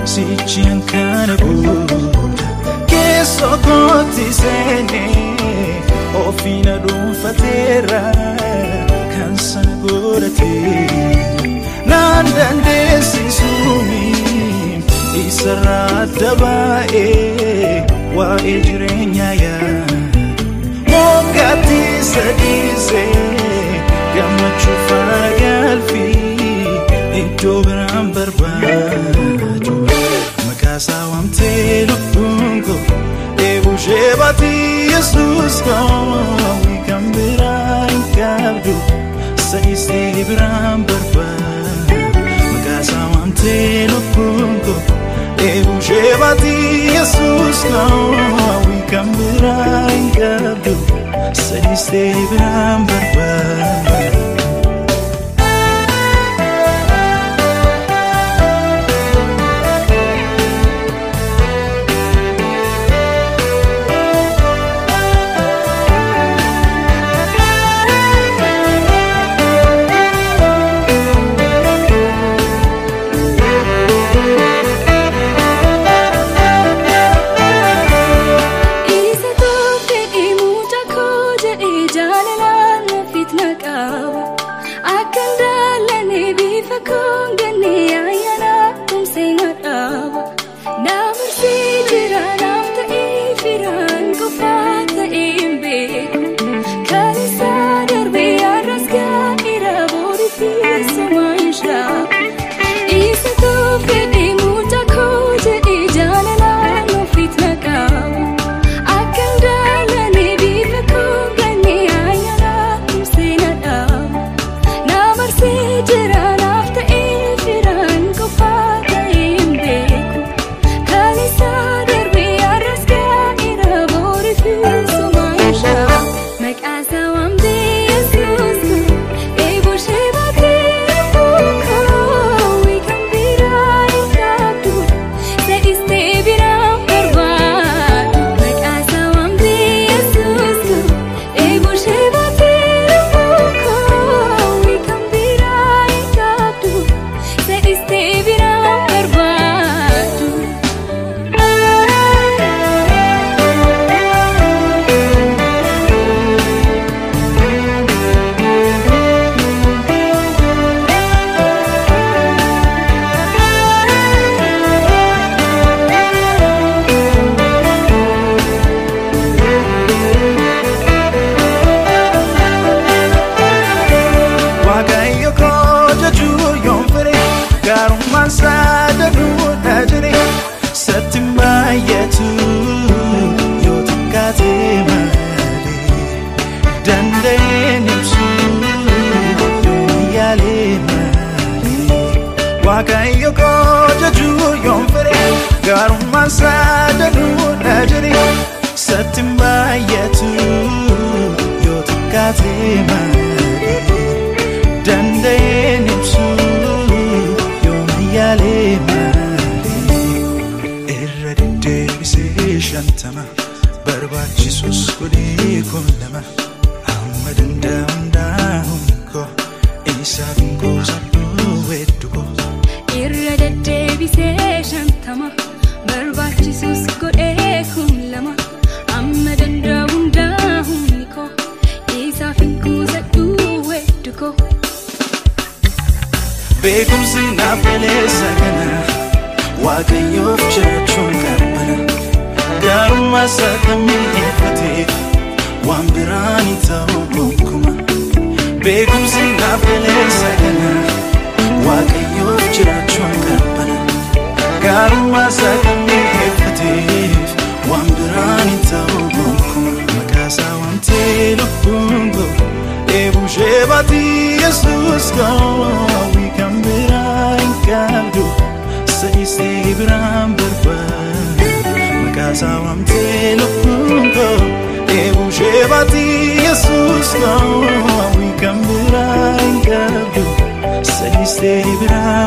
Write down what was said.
sichian kana booda Kessokoti seenee Ofii dhun fateraa Kanisa godhatee naan dandesisumii isaa adda waa'ee jirenya Mogaatii dhisee Gaammachuuf galfii Iddo biraan barbaduu Maqasaa wamte lubbuun koo Dhebushe Yesus koo kan biraa hin qabdu seenee biraan barbaduu Maqasaa wamte lubbuun koo Dhebushe Yesus koo kan biraa hin qabdu seenee biraan barbaduu Waaqayyo godhatee yoomfere gaarummaan saadaduu dhaajere satti baay'atu yoo takkaatee malee danda'een ibsu yoo yaalee malee irra deddeebisee shantama barbaachisus godhee kun lama amma danda'amdaa'uun koo isaaf hin goosadhu weeddu koo. Irra deddeebisee shantama barbaachisus godhee kun lama amma danda'amdaa'uun koo isaaf hin goosadhu weeddu koo. Beekumsi naaf galeessa kana Waaqayyoof jiraachuun qabbana gaarummaa isaa kan mi'eeffateef waan biraan hin ta'u gonkumaa. Beekumsi naaf galeessa kana Waaqayyoof jiraachuun qabbana gaarummaa isaa kan mi'eeffateef waan biraan hin ta'u gonkumaa. Maqasaa wamte lubbuun koo Dhebushe Yesus koo kan biraa hin qabdu seenee biraan barbaduu. Maqasaa wamte lubbuun koo Dhebushe Yesus koo kan biraa hin qabdu seenee biraan